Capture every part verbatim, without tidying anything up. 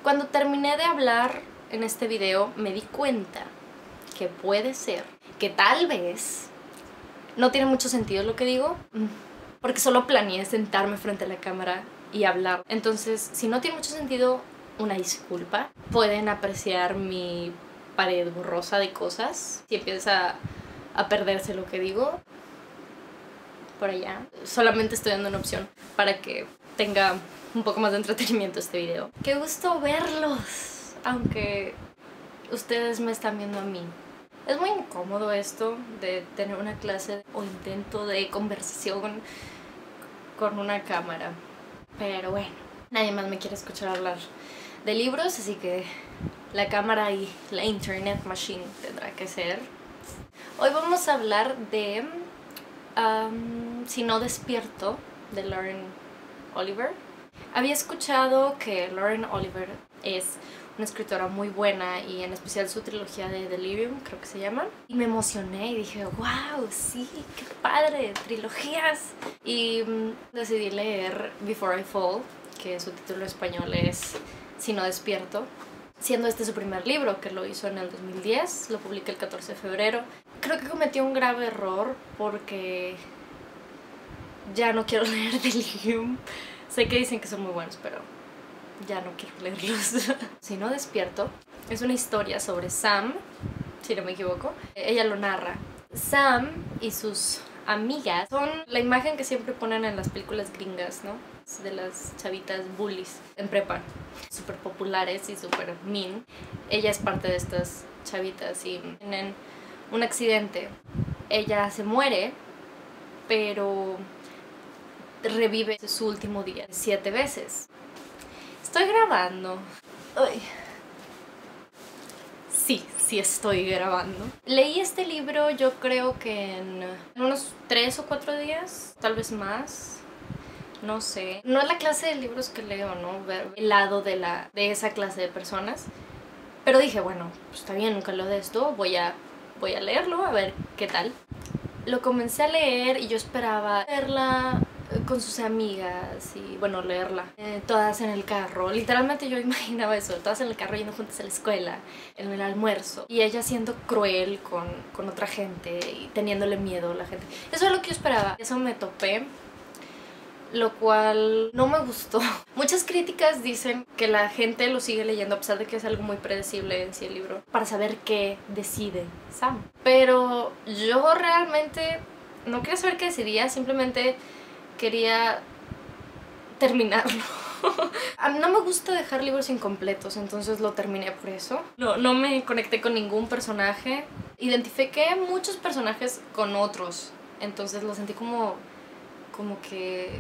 Cuando terminé de hablar en este video me di cuenta que puede ser que tal vez no tiene mucho sentido lo que digo, porque solo planeé sentarme frente a la cámara y hablar. Entonces, si no tiene mucho sentido, una disculpa. Pueden apreciar mi pared borrosa de cosas si empieza a perderse lo que digo. Por allá. Solamente estoy dando una opción para que tenga un poco más de entretenimiento este video. ¡Qué gusto verlos! Aunque ustedes me están viendo a mí. Es muy incómodo esto de tener una clase o intento de conversación con una cámara. Pero bueno, nadie más me quiere escuchar hablar de libros, así que la cámara y la internet machine tendrá que ser. Hoy vamos a hablar de um, Si no despierto, de Lauren Oliver. Había escuchado que Lauren Oliver es una escritora muy buena y en especial su trilogía de Delirium, creo que se llama. Y me emocioné y dije, wow, sí, qué padre, trilogías. Y um, decidí leer Before I Fall, que su título español es Si no despierto. Siendo este su primer libro, que lo hizo en el dos mil diez, lo publiqué el catorce de febrero. Creo que cometí un grave error porque ya no quiero leer Delirium. Sé que dicen que son muy buenos, pero ya no quiero leerlos. Si no despierto, es una historia sobre Sam, si no me equivoco. Ella lo narra. Sam y sus amigas son la imagen que siempre ponen en las películas gringas, ¿no? De las chavitas bullies en prepa, súper populares y súper mean. Ella es parte de estas chavitas y en un accidente ella se muere, pero revive su último día siete veces. Estoy grabando. Ay. Sí, sí estoy grabando. Leí este libro yo creo que en, en unos tres o cuatro días, tal vez más. No sé. No es la clase de libros que leo, ¿no? Ver el lado de, la, de esa clase de personas. Pero dije, bueno, pues está bien, nunca leo de esto, voy a, voy a leerlo, a ver qué tal. Lo comencé a leer y yo esperaba verla con sus amigas y, bueno, leerla eh, todas en el carro. Literalmente yo imaginaba eso, todas en el carro yendo juntas a la escuela, en el almuerzo, y ella siendo cruel con, con otra gente y teniéndole miedo a la gente. Eso es lo que yo esperaba. Eso me topé, lo cual no me gustó. Muchas críticas dicen que la gente lo sigue leyendo a pesar de que es algo muy predecible en sí el libro, para saber qué decide Sam. Pero yo realmente no quería saber qué decidía, simplemente quería terminarlo. A mí no me gusta dejar libros incompletos, entonces lo terminé por eso. No, no me conecté con ningún personaje. Identifiqué muchos personajes con otros, entonces lo sentí como, como que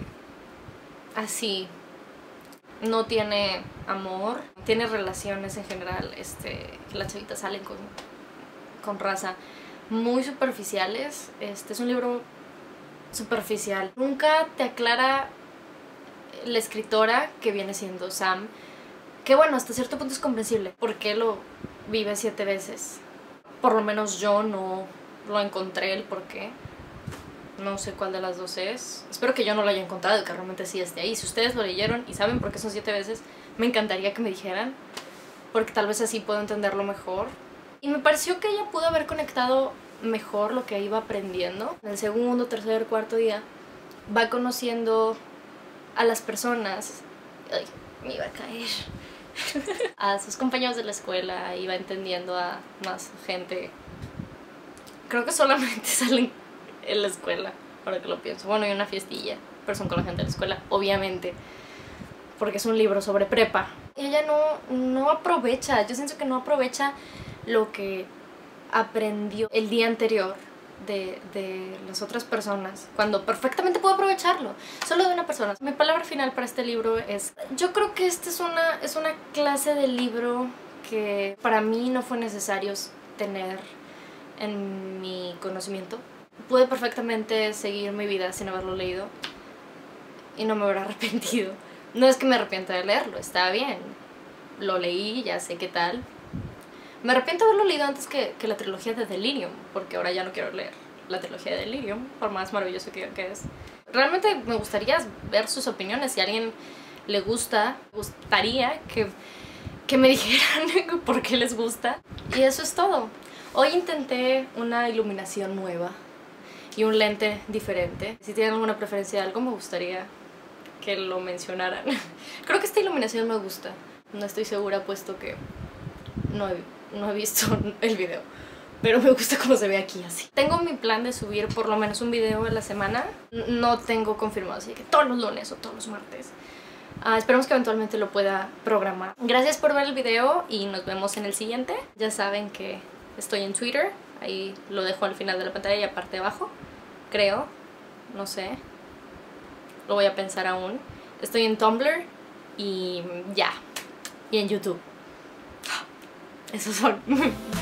así. No tiene amor, tiene relaciones en general, este, que las chavitas salen con, con raza muy superficiales. Este es un libro superficial. Nunca te aclara la escritora, que viene siendo Sam, que bueno, hasta cierto punto es comprensible por qué lo vive siete veces. Por lo menos yo no lo encontré el por qué. No sé cuál de las dos es. Espero que yo no lo haya encontrado y que realmente sí esté ahí. Si ustedes lo leyeron y saben por qué son siete veces, me encantaría que me dijeran, porque tal vez así puedo entenderlo mejor. Y me pareció que ella pudo haber conectado mejor lo que iba aprendiendo. En el segundo, tercer, cuarto día va conociendo a las personas. Ay, me iba a caer. A sus compañeros de la escuela, iba entendiendo a más gente. Creo que solamente salen en la escuela, ahora que lo pienso. Bueno, y una fiestilla, pero son con la gente de la escuela, obviamente, porque es un libro sobre prepa. Ella no, no aprovecha, yo siento que no aprovecha lo que aprendió el día anterior de, de las otras personas, cuando perfectamente puedo aprovecharlo, solo de una persona. Mi palabra final para este libro es, yo creo que esta es una, es una clase de libro que para mí no fue necesario tener en mi conocimiento. Pude perfectamente seguir mi vida sin haberlo leído y no me hubiera arrepentido. No es que me arrepienta de leerlo, está bien, lo leí, ya sé qué tal. Me arrepiento de haberlo leído antes que, que la trilogía de Delirium, porque ahora ya no quiero leer la trilogía de Delirium, por más maravilloso que, que es. Realmente me gustaría ver sus opiniones. Si a alguien le gusta, gustaría que, que me dijeran por qué les gusta. Y eso es todo. Hoy intenté una iluminación nueva y un lente diferente. Si tienen alguna preferencia de algo, me gustaría que lo mencionaran. Creo que esta iluminación me gusta. No estoy segura puesto que no he, no he visto el video, pero me gusta cómo se ve aquí así. Tengo mi plan de subir por lo menos un video a la semana. No tengo confirmado, así que todos los lunes o todos los martes. Uh, esperemos que eventualmente lo pueda programar. Gracias por ver el video y nos vemos en el siguiente. Ya saben que estoy en Twitter, ahí lo dejo al final de la pantalla y aparte abajo, creo, no sé, lo voy a pensar aún. Estoy en Tumblr y ya, y en YouTube. Esos son.